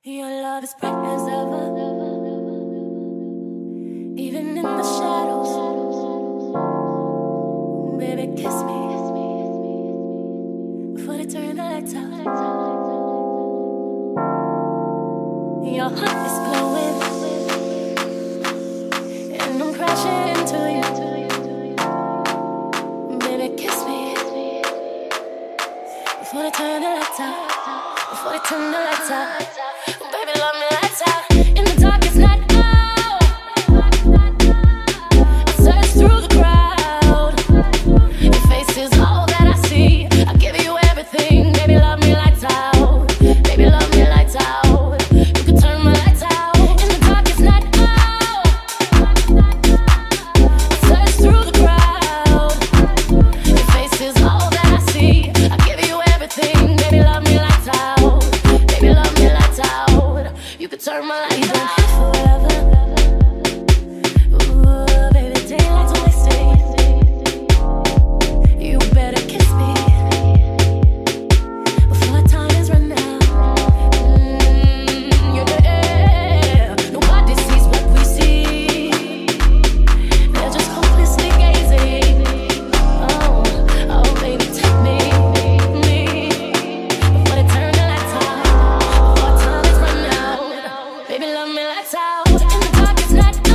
Your love is bright as ever, even in the shadows. Baby, kiss me before they turn the lights out. Your heart is glowing, and I'm crashing into you. Baby, kiss me before they turn the lights out. Before they turn the lights out. Baby, love me lights out. In the darkest night, oh, I search through the crowd. Your face is all that I see. I give you everything. Baby, love me lights out. Baby, love me lights out. You can turn my lights out. In the darkest night, oh, I search through the crowd. Your face is all that I see. I give you everything. Baby, love me lights out. Baby, love me lights out. You could turn my lights out forever. Ooh, baby, daylight's wasting. You better kiss me before time is run out. Yeah, nobody sees what we see. They're just hopelessly gazing. Oh, oh, baby, take me before they turn the lights out. Before time is run out. Baby, love me lights out. In the darkest night, oh,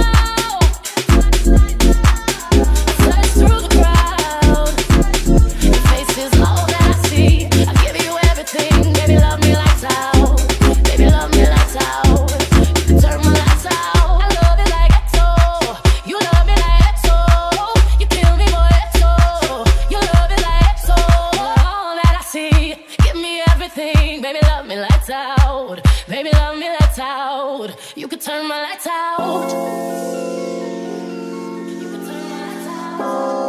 search through the crowd. Your face is all that I see. I give you everything. Baby, love me lights out. Baby, love me lights out. You can turn my lights out. I love it like EXO. You love me like EXO. You kill me for EXO. You love it like EXO. All that I see. Give me everything. Baby, love me lights out. Baby, love me lights out. You can turn my lights out. You can turn my lights out.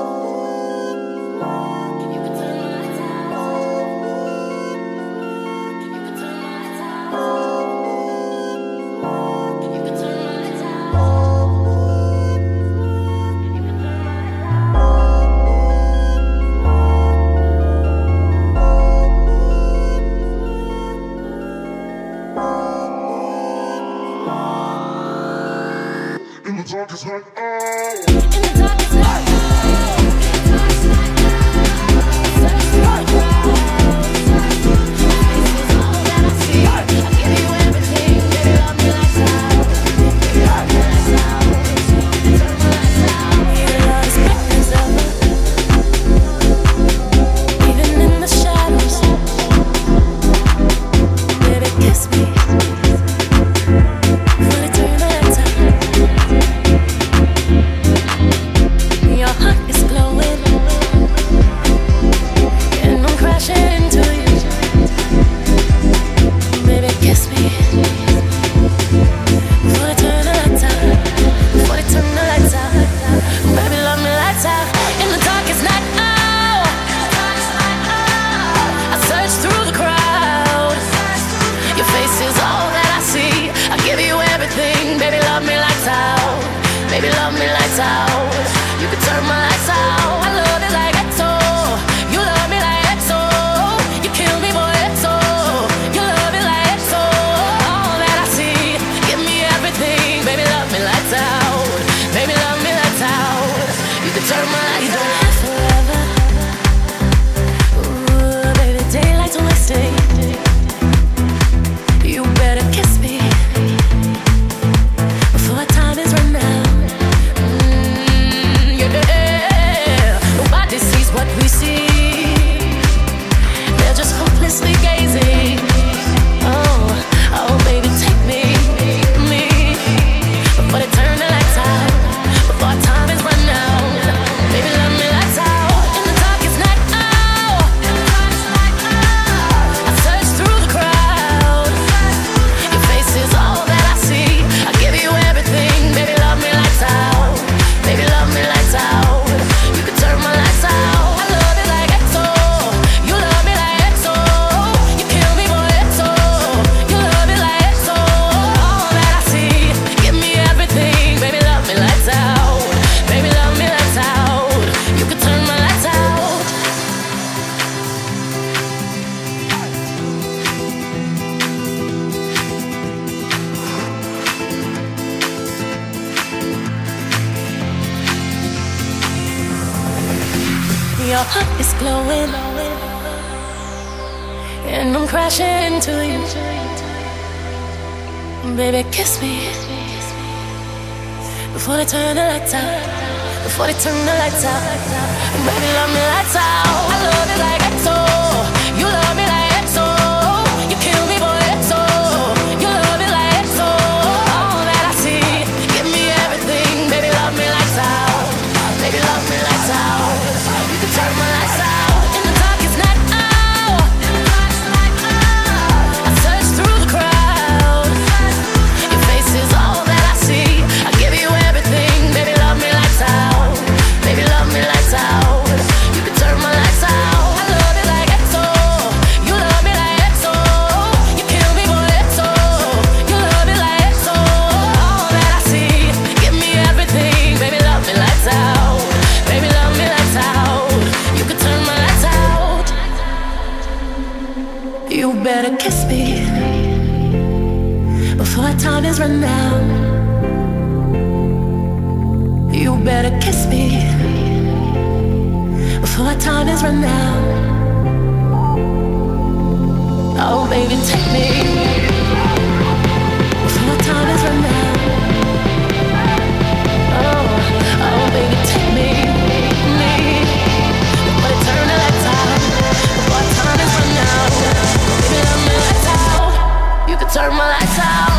You can turn my lights out. You can turn my lights out. You can turn my lights out. You can turn my In the darkest night, oh. In the darkest night, search through the crowd. This is all that I see. I give you everything. Baby, love me lights out. Baby, love me lights out. Turn my lights out. Your love is bright as ever, even in the shadows. Baby, kiss me before they turn the lights out. Your heart is glowing, and I'm crashing into you. Baby, kiss me before they turn the lights out. Before they turn the lights out. Baby, love me lights out. I love it like XO. You love me like XO. You kill me for XO. You love it like XO. All that I see, give me everything. Baby, love me lights out. Baby, love me lights out. You can turn my lights out. In the darkest night, oh. I search through the crowd. Your face is all that I see. I give you everything. Baby, love me lights out. Baby, love me lights out. You can turn my lights out. I love it like XO. You love me like XO. You kill me for XO. You love it like XO. All that I see, give me everything. Baby, love me lights out. Baby, love me lights out. You can turn my lights out. You better kiss me before time is run out. You better kiss me before time is run out. Oh, baby, take me before time is run out. Oh, baby, take me before they turn the lights out. Before time is run out. Baby, love me lights out. You can turn my lights out.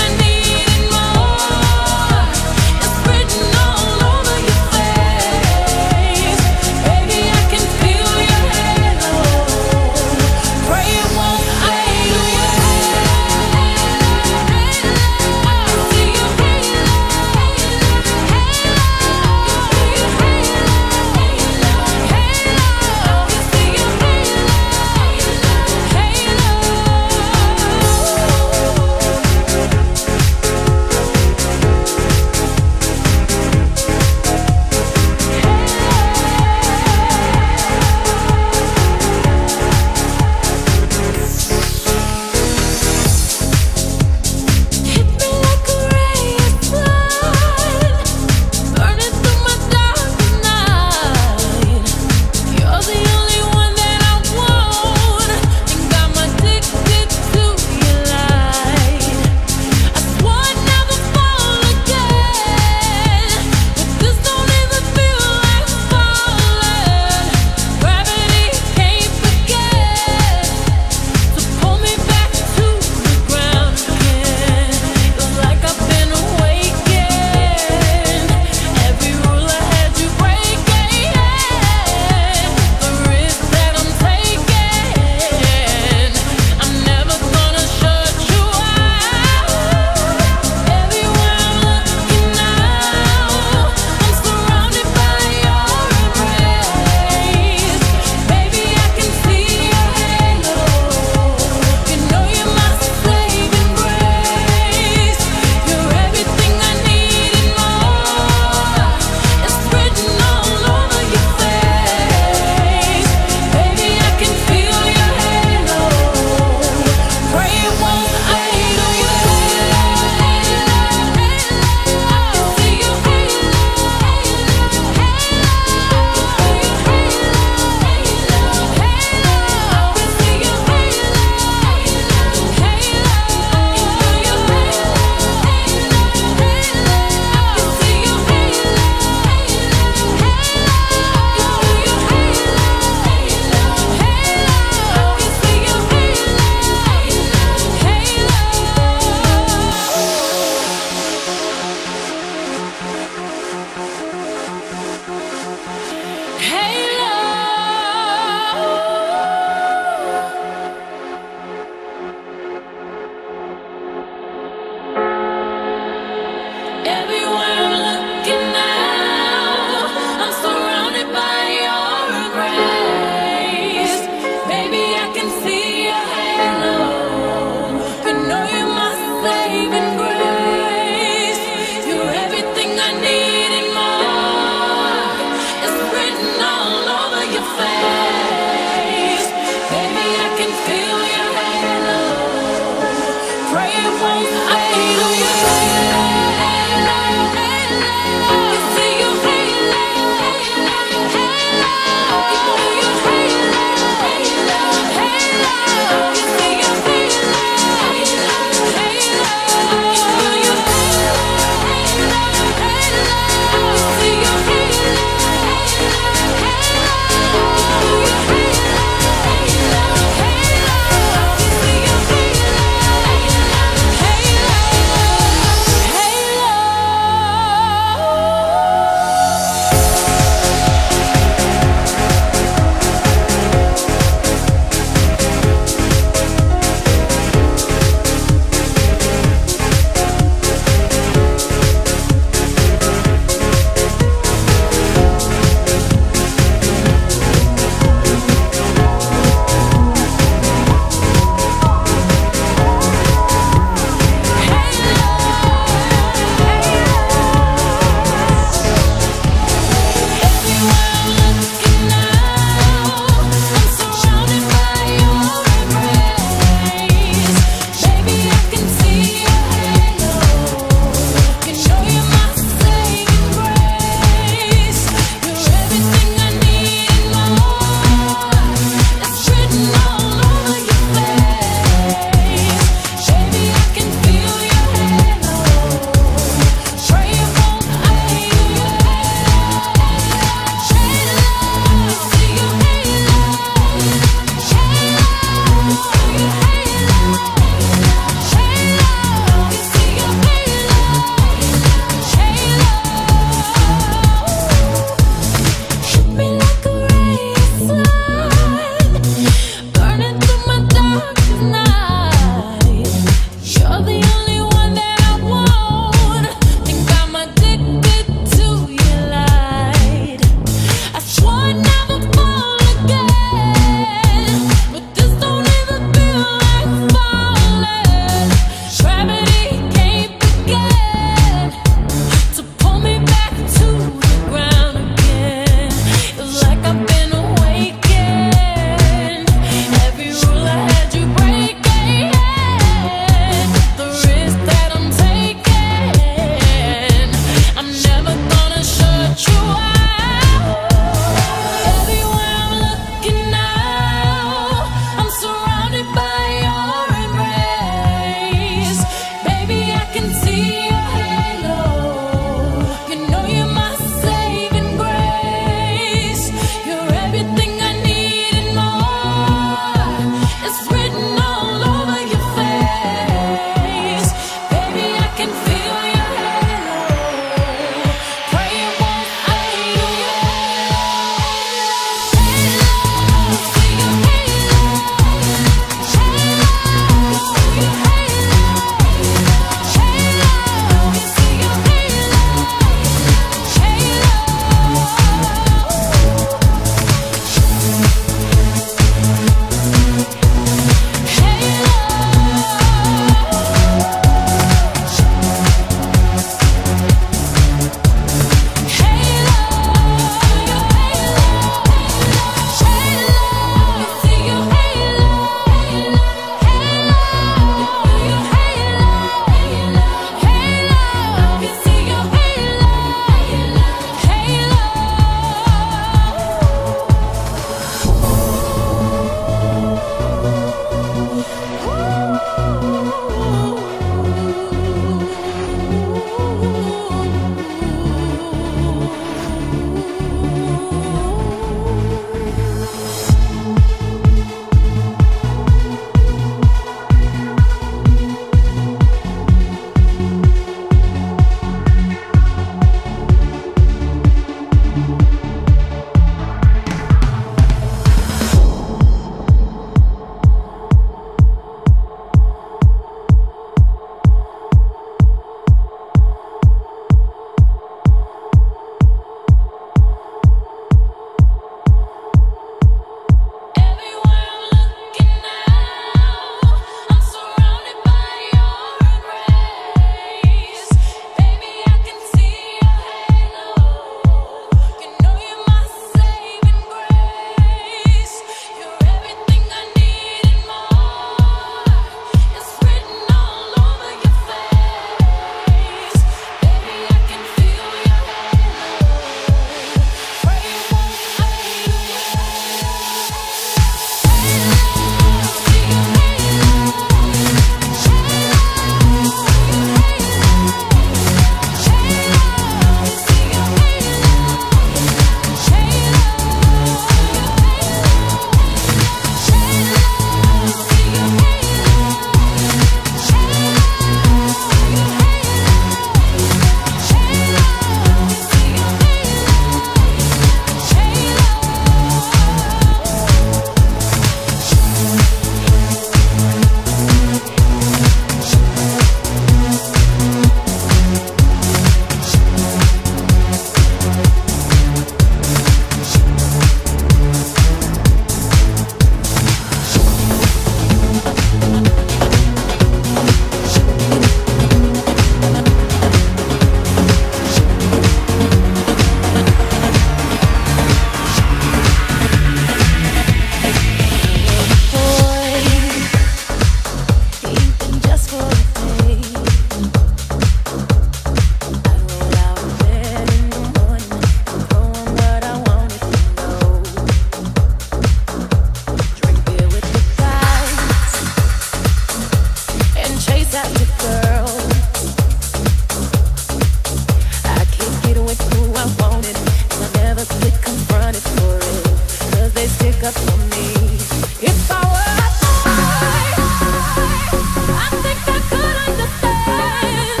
up for me. If I were a boy, I think I could understand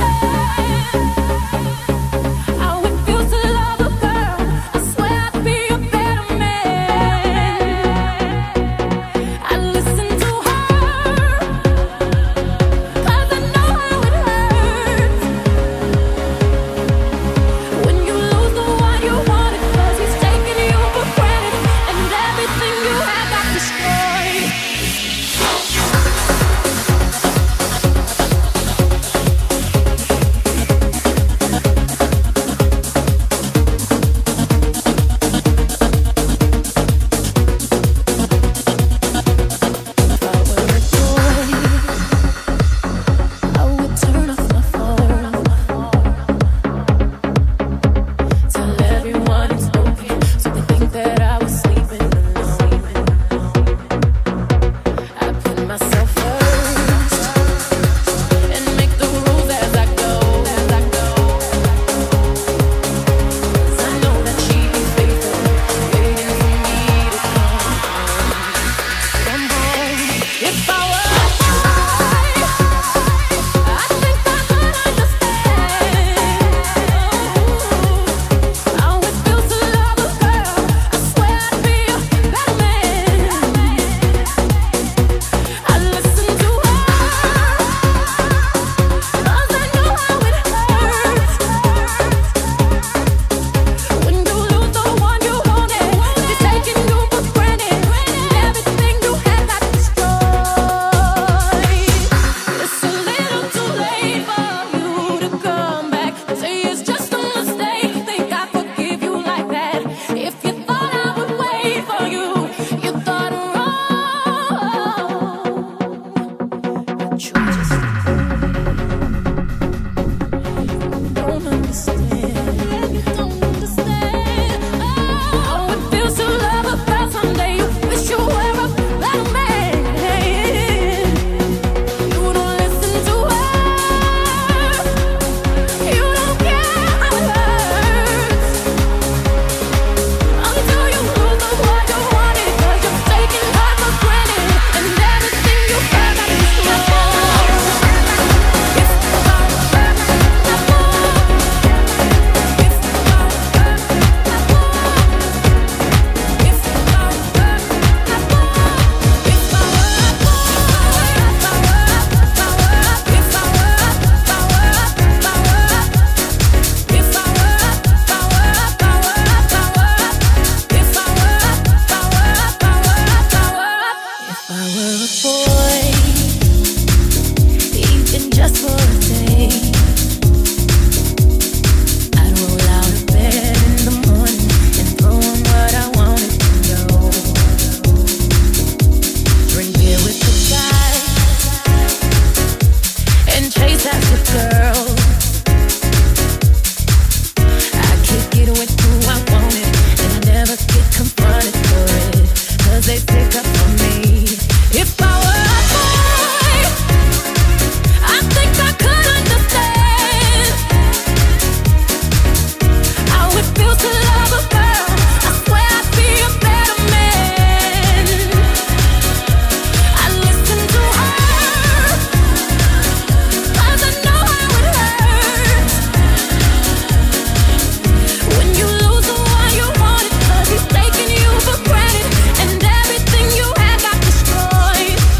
how it feels to love a girl. I swear I'd be a better man. I listen to her, 'cause I know how it hurts when you lose the one you wanted, 'cause he's taking you for granted, and everything you had got destroyed. If I were a boy, I would turn off my phone, tell everyone it's okay, so they think that I was sleeping alone. I put myself first and make the rules as I go. 'Cause I know that she'd be faithful, waiting for me to come home. If I were a boy, I think I could understand how it feels to love a girl. I swear I'd be a better man. I listen to her, 'cause I know how it hurts when you lose the one you wanted. He's taking you for granted, and everything you had got destroyed. It's a little too late for you to come back. Say it's just a mistake. Think I forgive you like that? If you thought I would wait for you, you thought wrong. But you just don't understand. You don't understand how it feels to love a girl. Someday you wish you were a better man. You don't listen to her. You don't care how it hurts until you lose the one you wanted, 'cause you're taking her for granted, and everything you had got destroyed. If I were a boy, even just for a day, I'd roll out of bed in the morning and throw on what I wanted to know. Drink beer with the guys and chase after girls. I kick it with who I wanted, and I never get confronted for it, 'cause they stick up for me. If I were a boy, I think I could understand how it feels to love a girl. I swear I'd be a better man. I listen to her, 'cause I know how it hurts when you lose the one you wanted, 'cause he's taking you for granted, and everything you had got destroyed.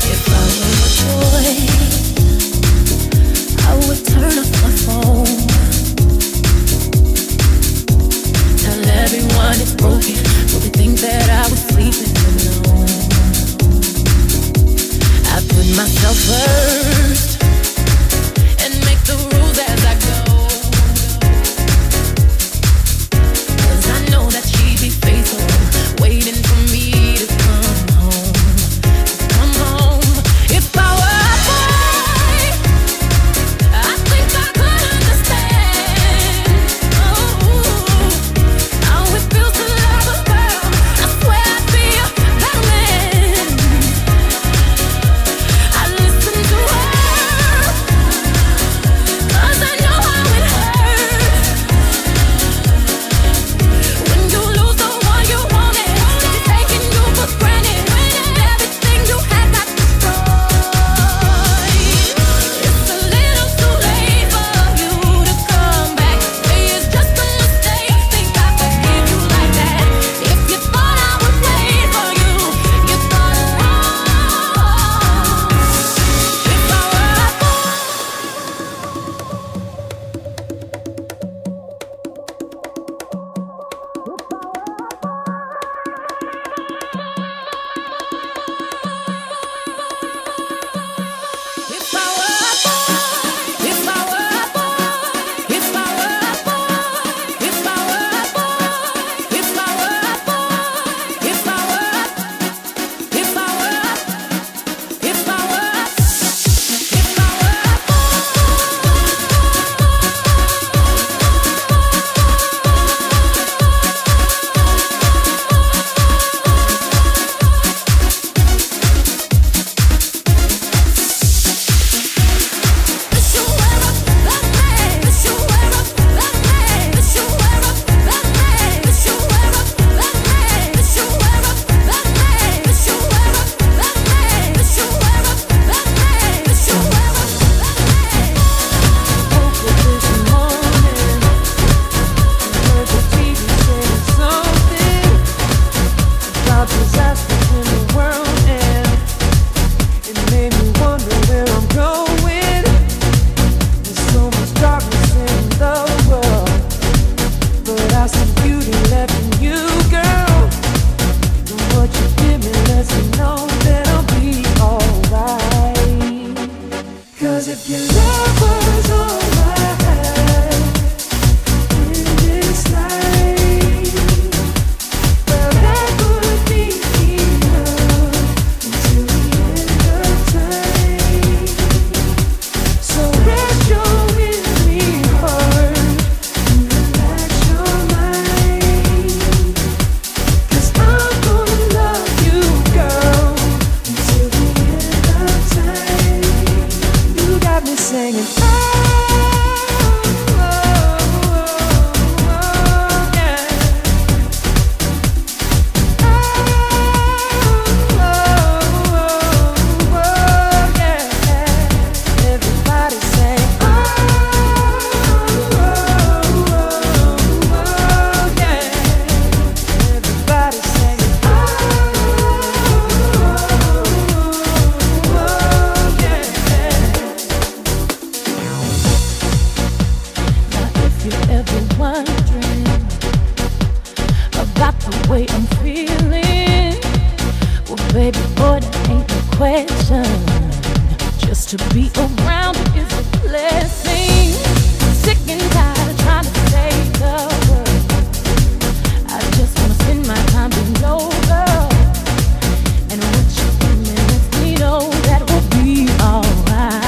baby boy, that ain't no question. Just to be around you is a blessing. Sick and tired of trying to save the world. I just wanna spend my time being your girl. And what you give me lets me know that we'll be alright.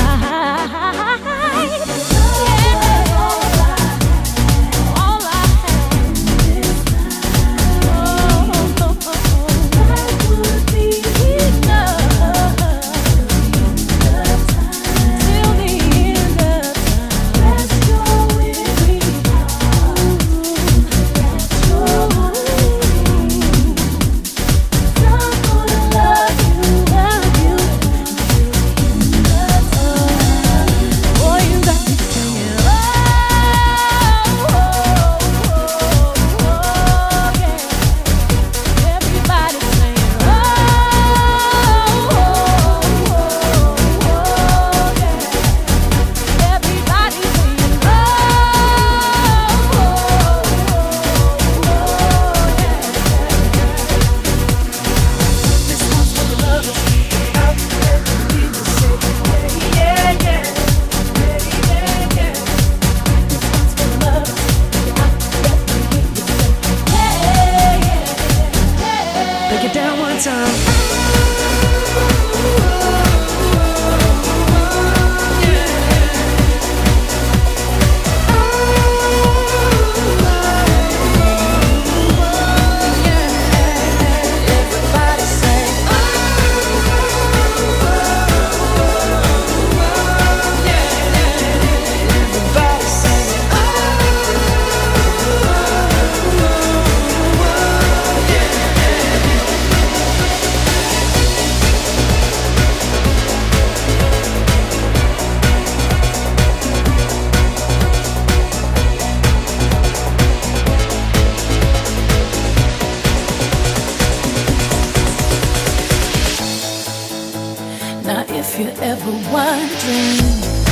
Now if you're ever wondering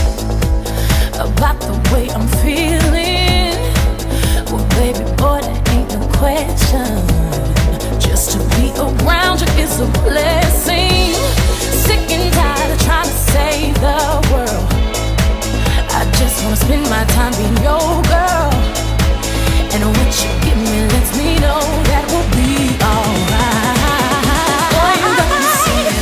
about the way I'm feeling, well baby boy, that ain't no question. Just to be around you is a blessing. Sick and tired of trying to save the world. I just wanna spend my time being your girl. And what you give me lets me know that we'll be alright. Boy, you got me singing.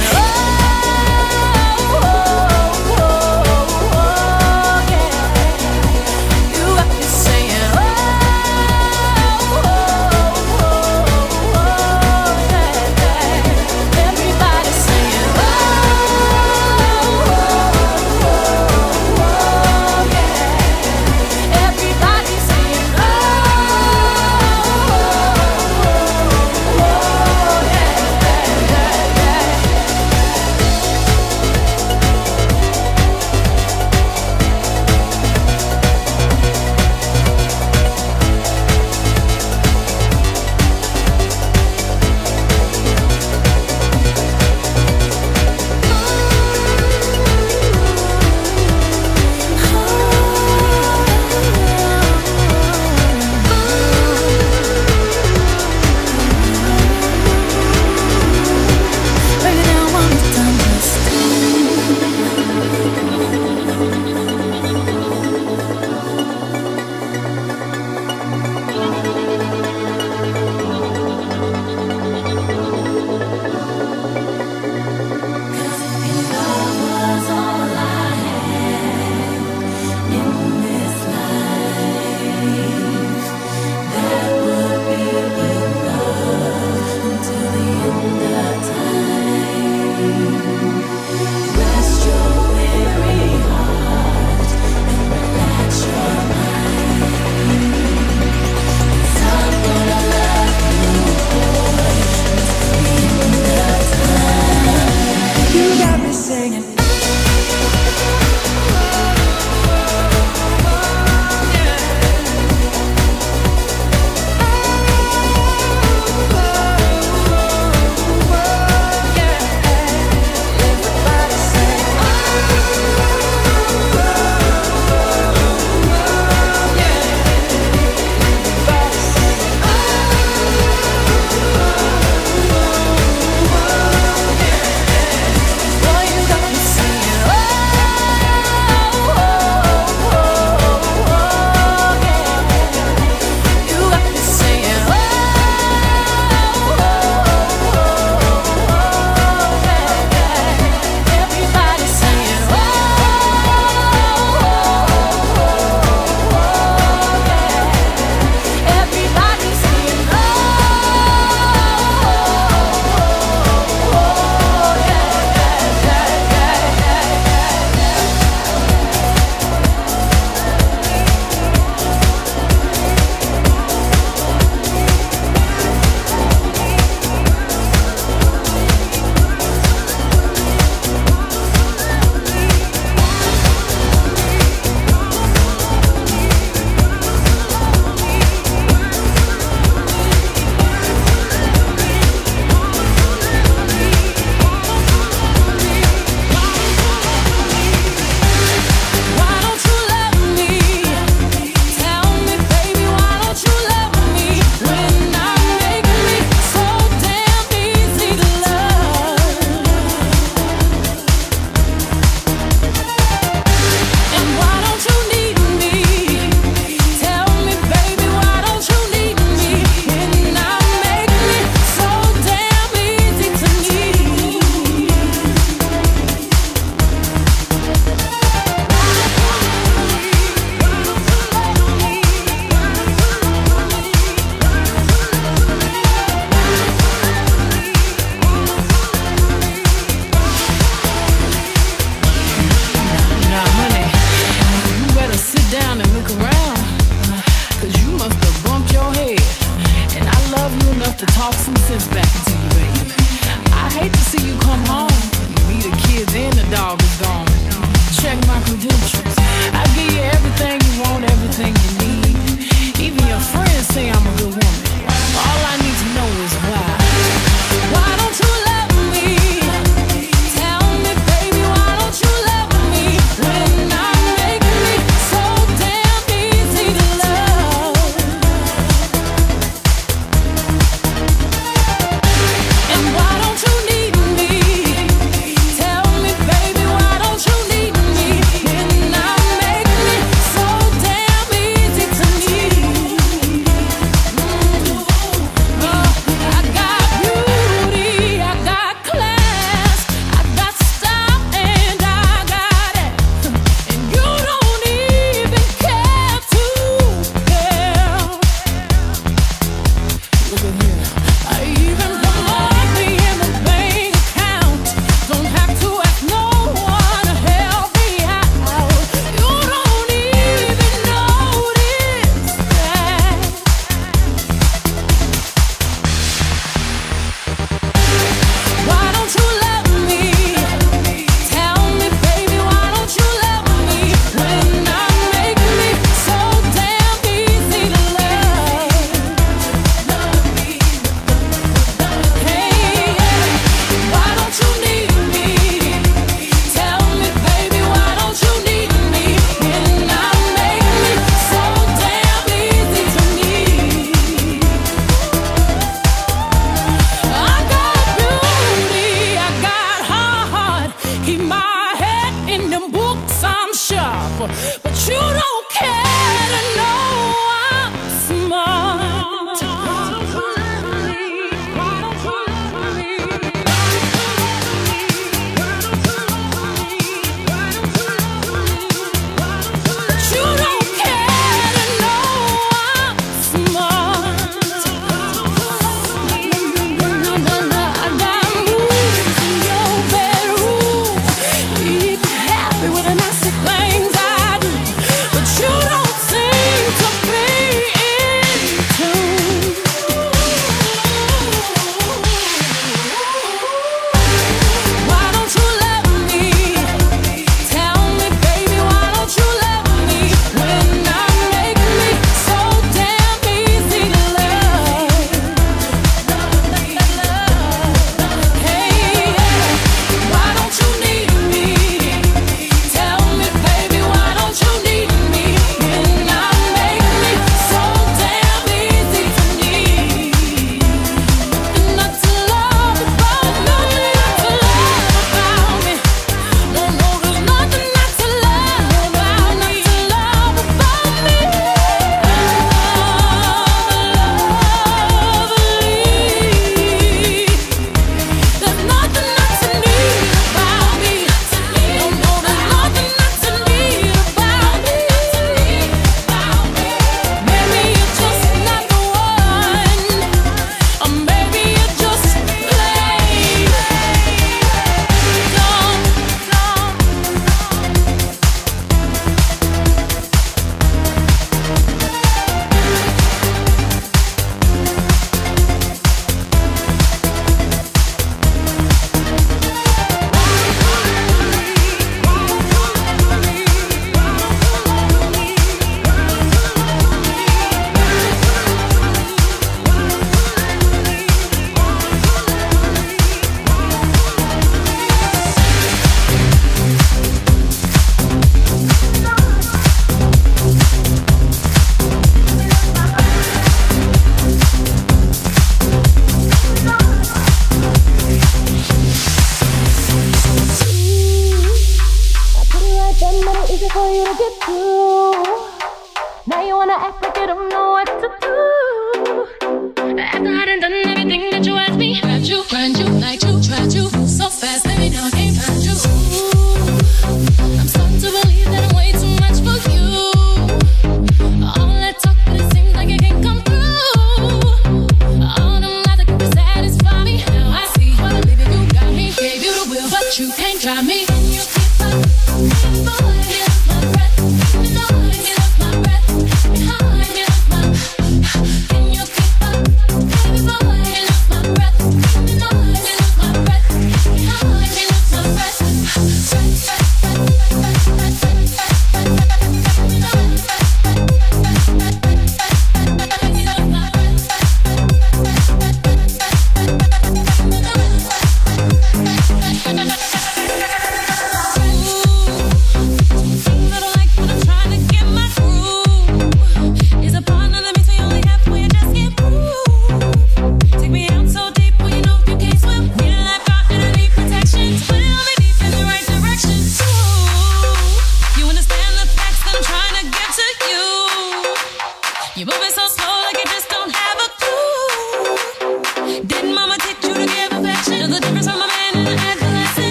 Try me. Can you keep up? Boy, here's my breath. Lord, here's my breath. Heart, here's my. Can you keep up? Baby boy, here's my breath. Lord, here's my breath. Heart, here's my breath.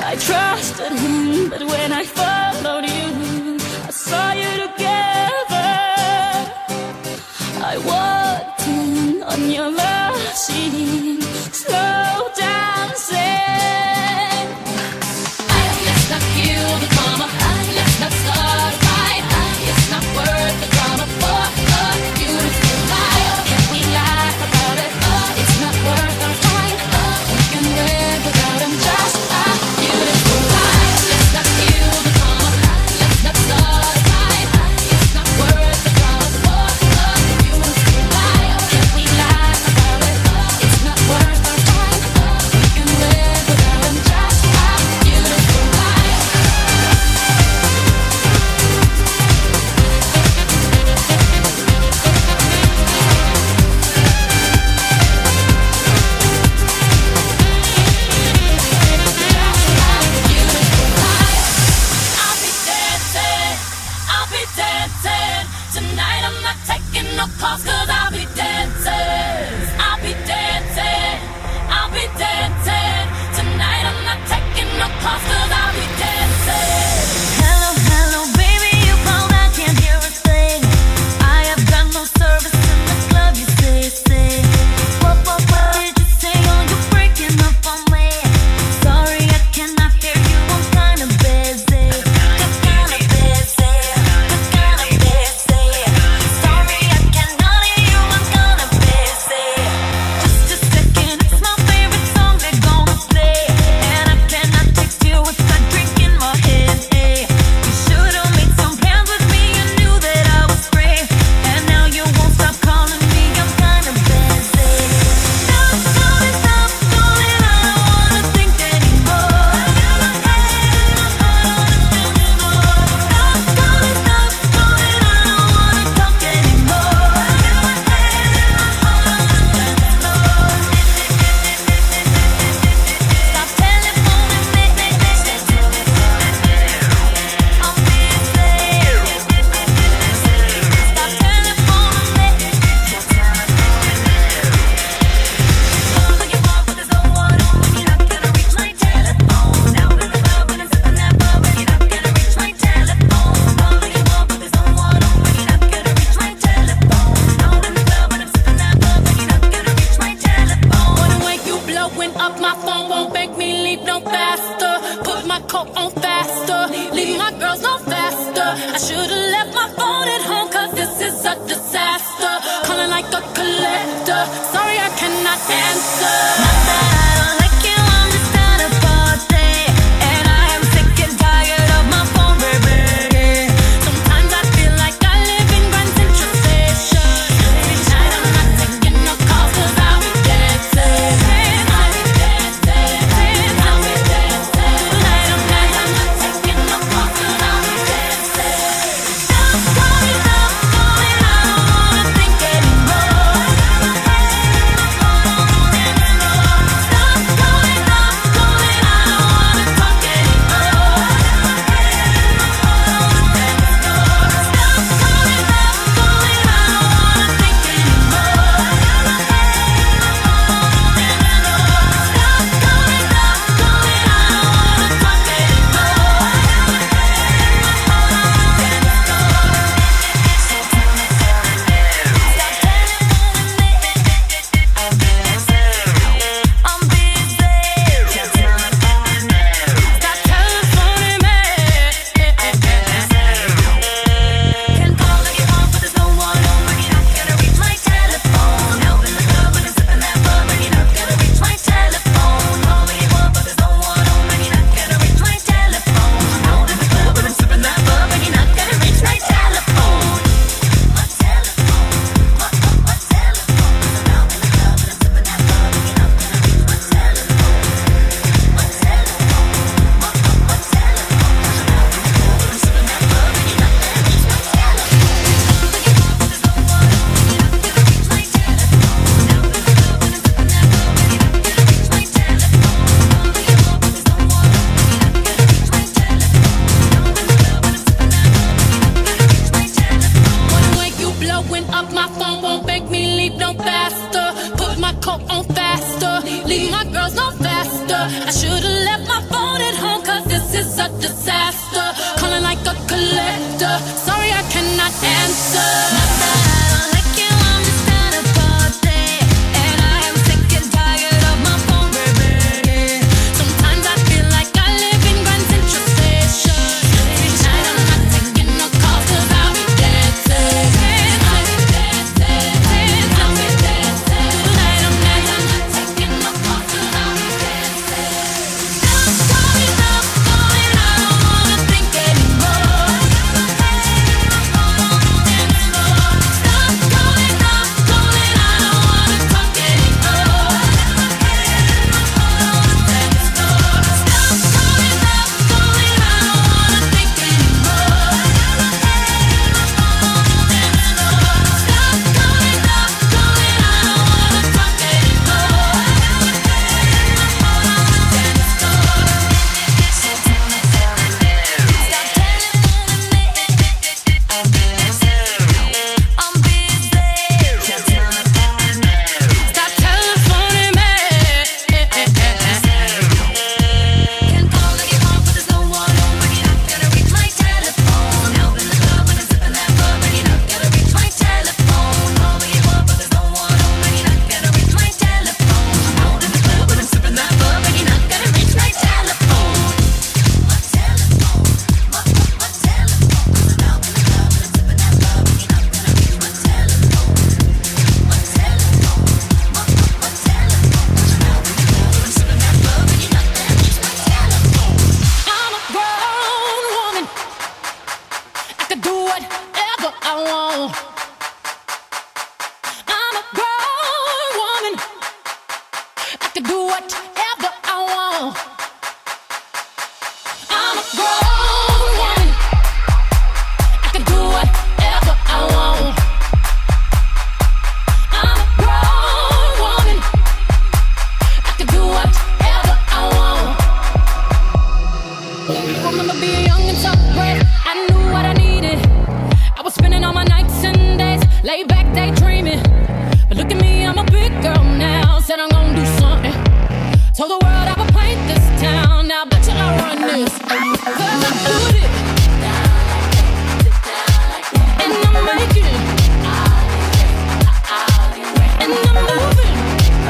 I trusted him, but when I followed you, I saw you together. I walked in on your machine, slow dancing. Let's not kill the drama, let's not start a fight. It's not worth the drama for a beautiful life. Can we lie about it? It's not worth our time. We can live without him, just a beautiful life. Let's not kill the drama, let's not start a fight. It's not worth the drama for a beautiful life. Can we lie about it? It's not worth our time. We can live without him, just a beautiful life. I'll be dancing. Tonight I'm not taking no calls, 'cause I'll be dancing. I'll be dancing. I'll be dancing. Tonight I'm not taking no calls, 'cause I'll be dancing. Hello, hello, baby, you called, I can't hear a thing. I have got no service in the club, you say. What did you say? Oh, you're breaking up on me. Sorry, I cannot hear you, I'm kinda busy. Sorry, I cannot hear you, I'm kinda busy. Just a second, it's my favorite song they're gonna play, and I cannot text you with a drink in my hand. You should've made some plans with me, you knew that I was free, and now you won't stop calling me, I'm kinda busy. Stop calling, I don't wanna think anymore. Stop calling, I don't wanna talk anymore. Stop telephoning me, I'm busy. Stop telephone me. Looking for, but there's no one on when you're not gonna reach my telephone. Now in the club when I'm sipping that bub, but you're not gonna reach my telephone. Looking for, but there's no one on when you're not gonna reach my telephone. Now in the club when I'm sipping that bub, but you're not gonna reach my telephone. Wanna wake you blowing up my phone, won't make me leave no faster. Put my coat on faster, leave my girls no faster. I should've left my phone at home, 'cause this is a disaster. Calling like a collector, sorry I cannot answer. Not that I don't like you, I'm just at a party, and I am sick and tired of my phone, baby. Sometimes I feel like I live in Grand Central Station. Tonight I'm not taking no calls, 'cause I'll be dancing. I'll be dancing. I'll be dancing. Tonight I'm not taking no calls, 'cause I'll be dancing. Stop calling, I don't wanna think anymore. Stop grown woman. I can do whatever I want. I'm a grown woman. I can do whatever I want. I remember being young and tough, but I knew what I needed. I was spending all my nights and days laid back daydreaming. But look at me, I'm a big girl now. Said I'm gonna do something. Told the world I would paint this town. Now I bet you I run this. 'Cause I'm good at it. And I'm making. And I'm moving.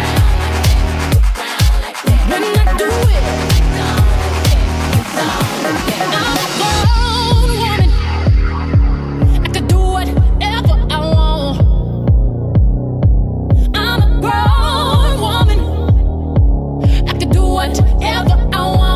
When I do it, I'm a grown woman. I can do whatever I want. I'm a grown woman. I can do whatever I want.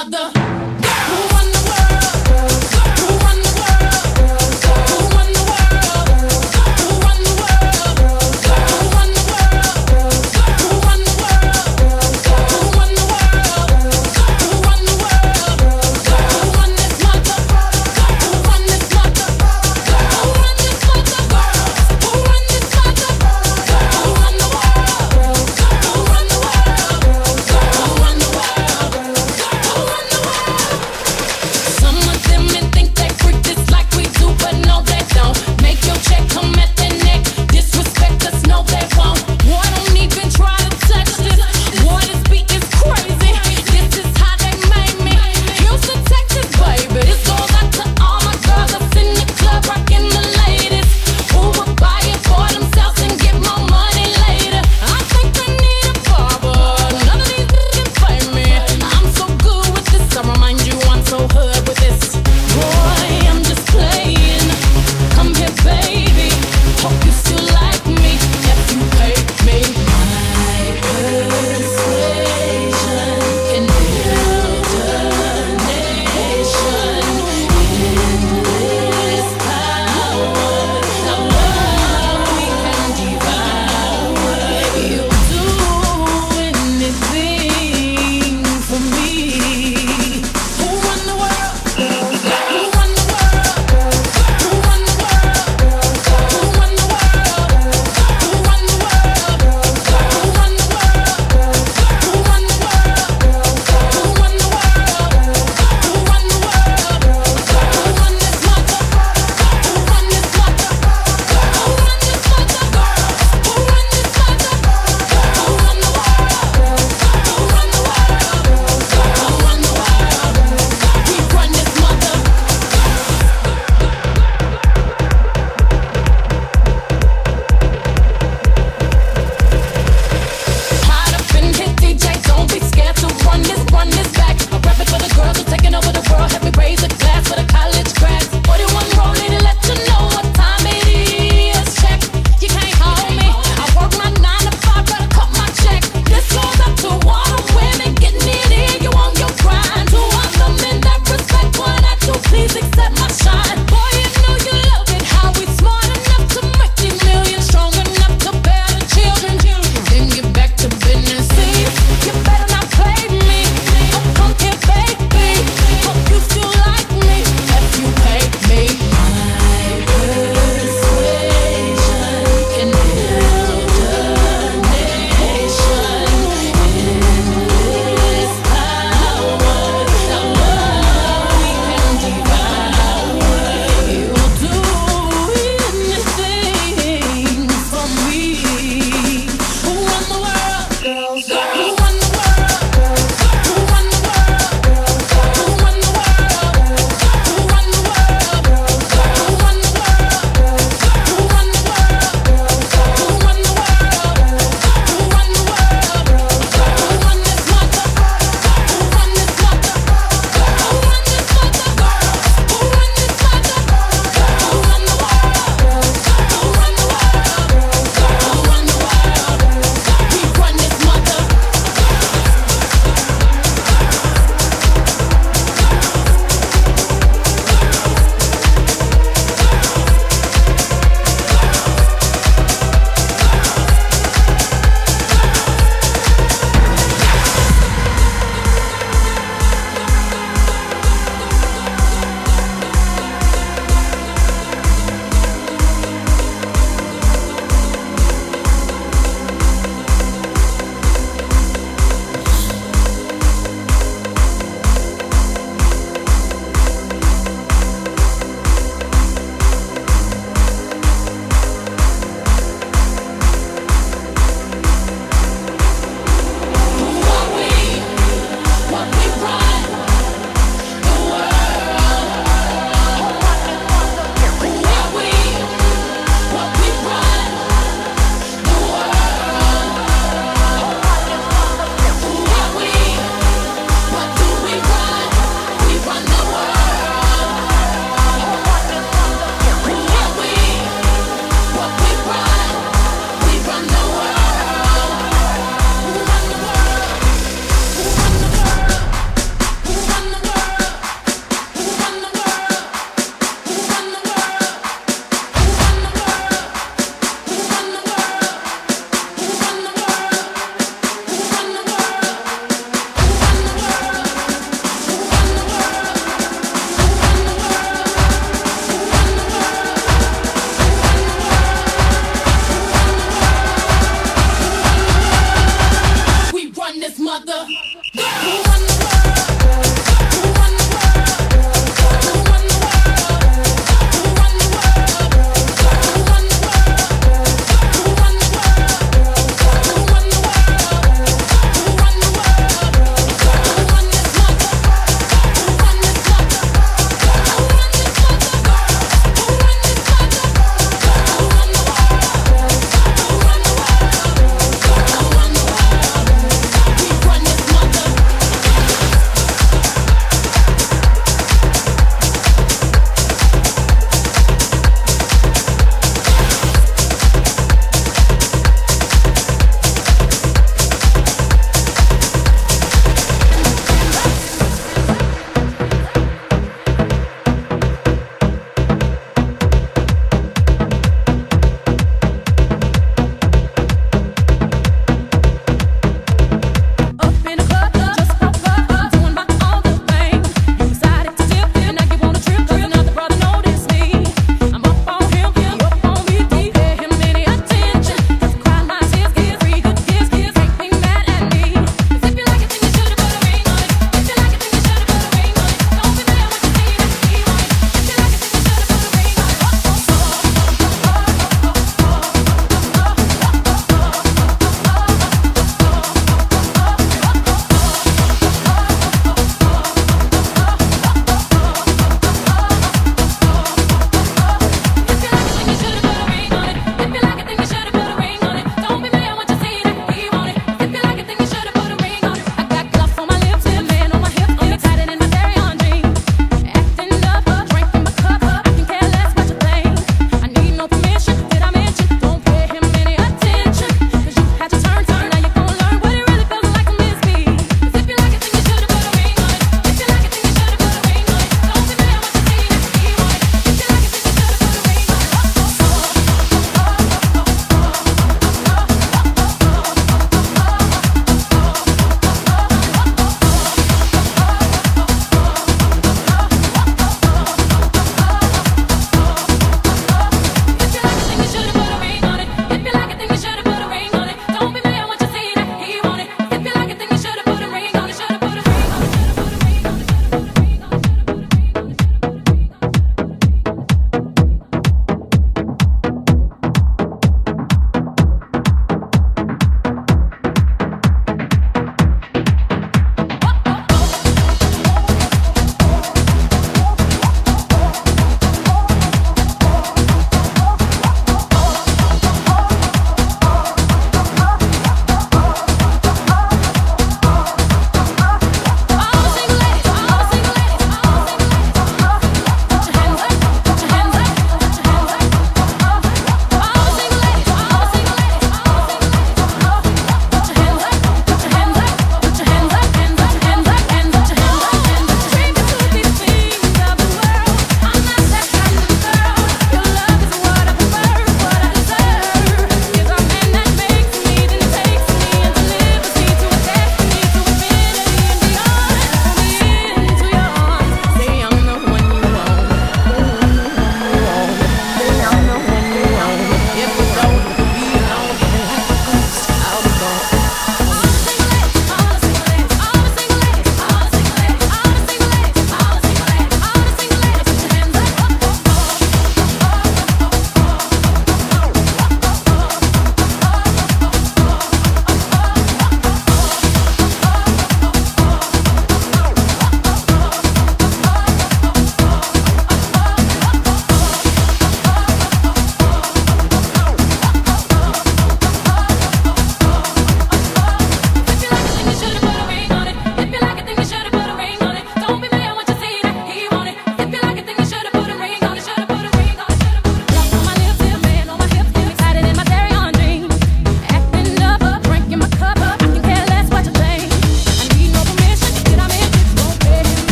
Who run the world?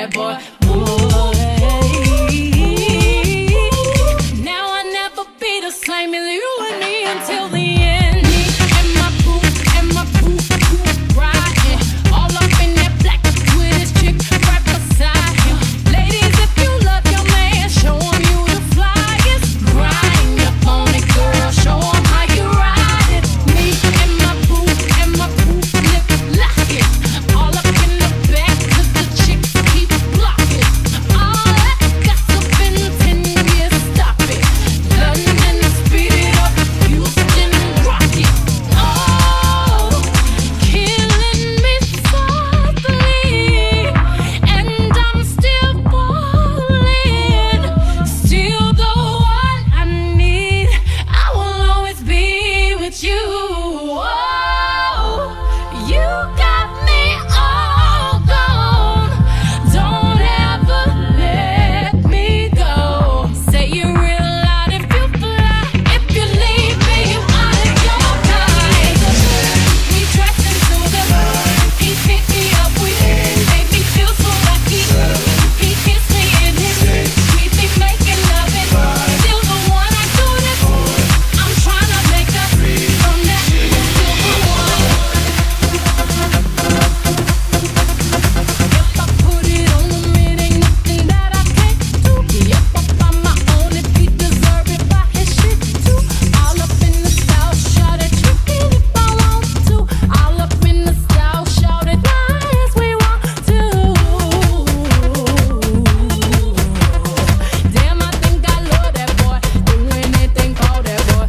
that boy. Boy. Now I never be the same as you and me until the end. Me and my boo riding all up in that black with his chick right beside him. Ladies, if you love your man, show him you the flyest. Grind up on it, girl, show him how you ride it. Me and my boo lip locking all up in the back 'cause the chicks keep blocking. All that gossip in 10 years, stop it. London, speed it up, Houston, rock it. Oh, killing me softly, and I'm still falling. Still the one I need. I will always be with you. Oh, you got me all gone. Don't ever let me go. Say you real loud if you fly. If you leave me, you out of your mind. We dressed into the he picked me up, we made me feel so lucky. He kissed me in his we be making love it. Still the one I do this. I'm trying to make us from that. Still the one. If I put it on him, it ain't nothing that I can't do. Yep, up on my own if he deserve it by his shit too. All up in the style, shout it, tripping if I want to. All up in the style, shout it, nice we want to. Damn, I think I love that boy. Do anything for that boy.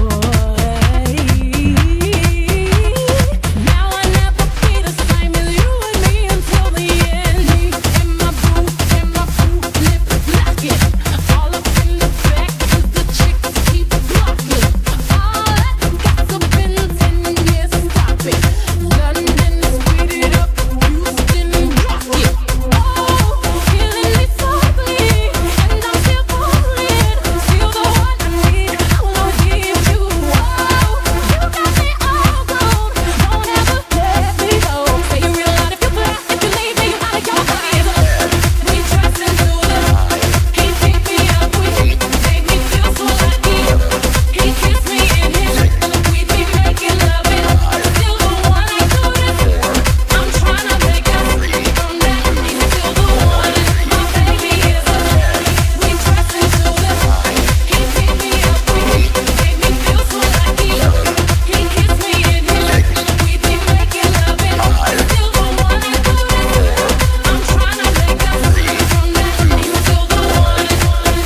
Now I never be the same as you and me until the end. Me and my boo lip locking all up in the back 'cause the chicks keep blocking. All that gossip in 10 years, stop it. London, speed it up, Houston, rock it. Oh, killing me softly, and I'm still falling. Still the one I need. I will always be with you. Oh, you got me all gone. Don't ever let me go. Say you real loud if you fly. If you leave me, you out of your mind. We dressed into the he picked me up, we made me feel so lucky. He kissed me in his we be making love it. Still the one I do this. I'm trying to make us from that. He's still the one. My baby is a we dressed into the he picked me up, we made me feel so lucky. He kissed me in his we be making love it. Still the one I do this. I'm trying to make us from that. He's still the one. He's still the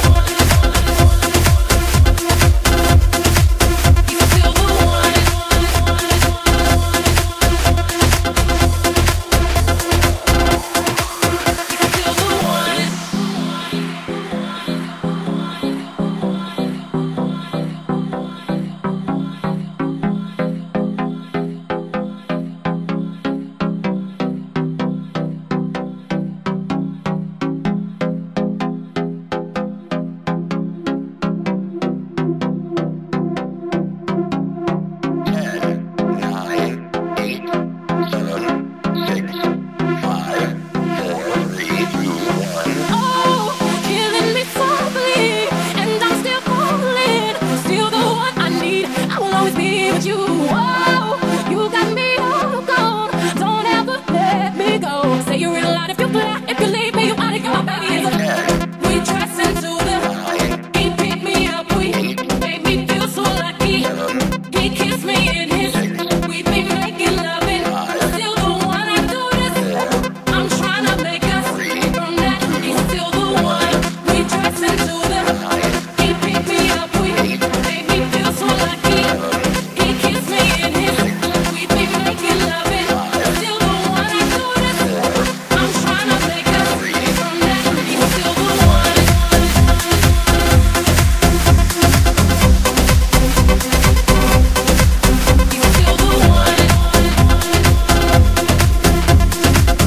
Oh, killing me softly, and I'm still falling. Still the one I need. I will always be with you. Oh, you got me all gone. Don't ever let me go. Say you real loud if you fly. If you leave me, you out of your baby is a we dressed into the he picked me up, we made me feel so lucky. He kissed me in his we be making love it. Still the one I do this. I'm trying to make us from that. He's still the one. We dressed into the he picked me up, we made me feel so lucky. He kissed me in his we be making love it. Still the one I do this. I'm trying to make us from that. He's still the one. He's still the one.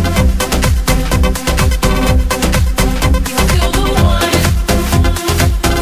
He's still the one.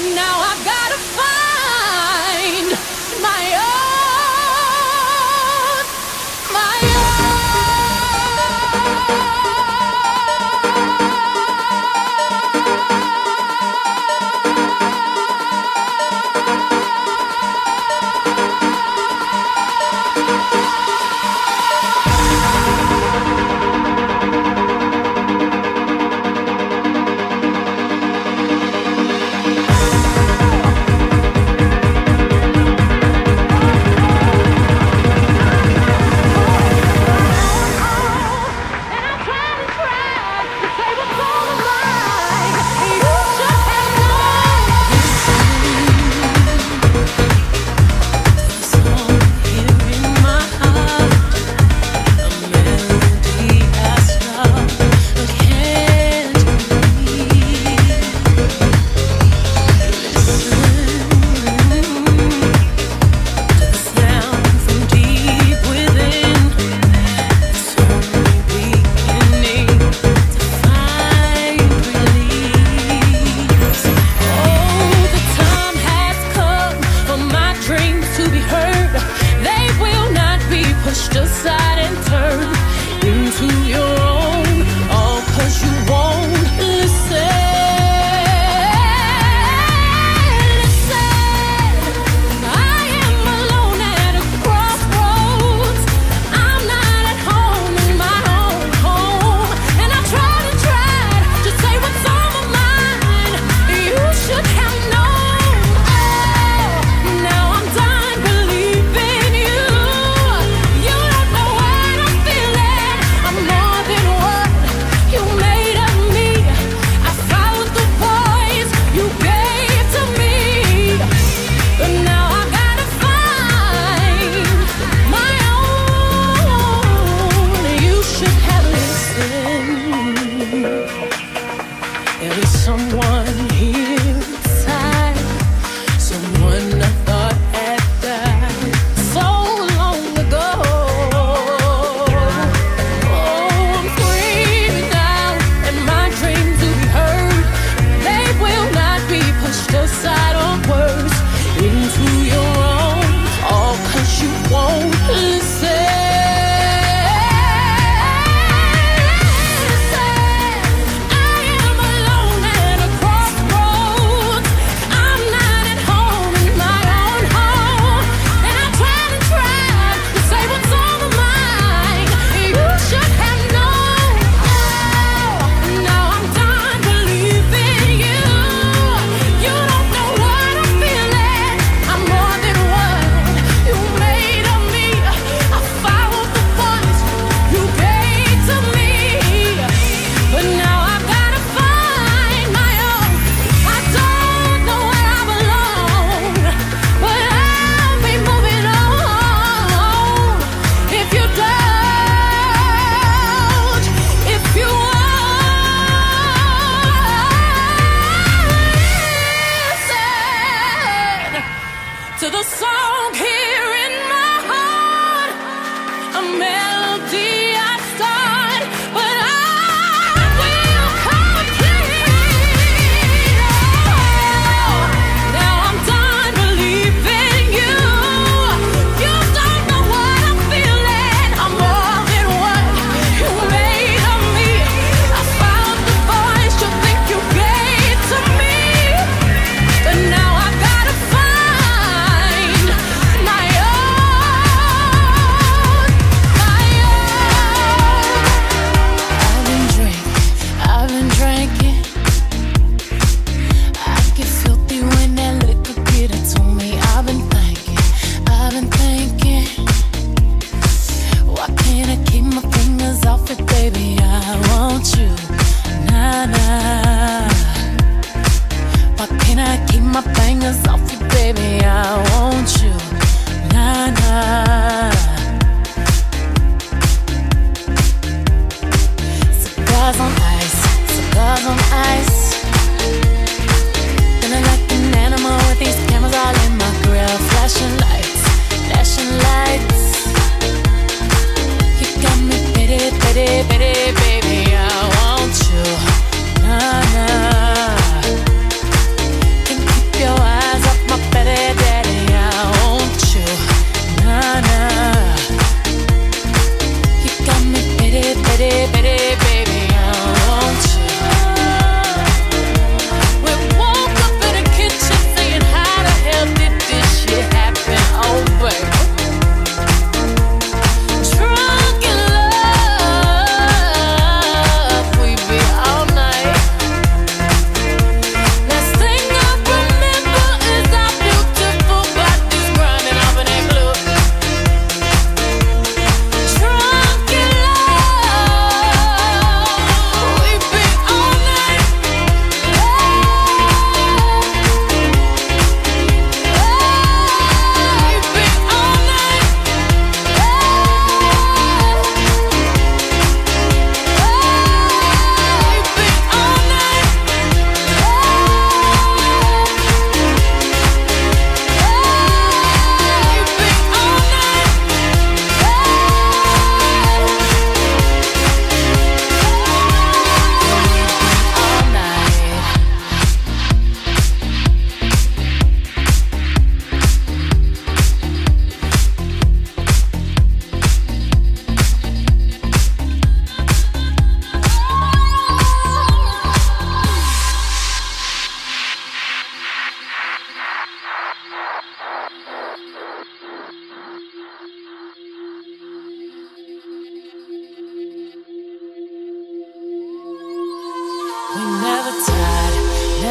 Now I gotta find my own, my own.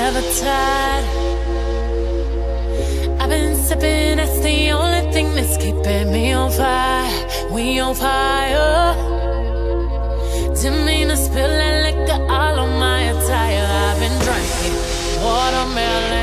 never tired. I've been sipping, that's the only thing that's keeping me on fire. We on fire. Didn't mean to spill that liquor all on my attire. I've been drinking watermelon